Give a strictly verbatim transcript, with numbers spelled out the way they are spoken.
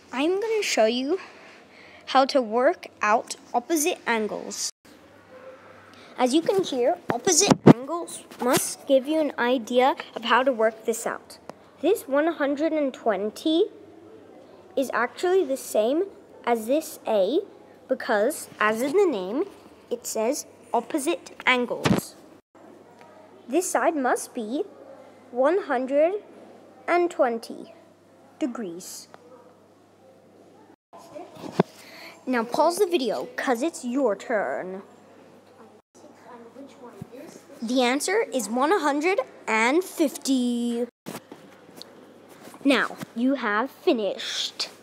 I'm going to show you how to work out opposite angles. As you can hear, opposite angles must give you an idea of how to work this out. This one hundred twenty is actually the same as this A because, as in the name, it says opposite angles. This side must be one hundred twenty degrees. Now pause the video because it's your turn. The answer is one hundred fifty. Now, you have finished.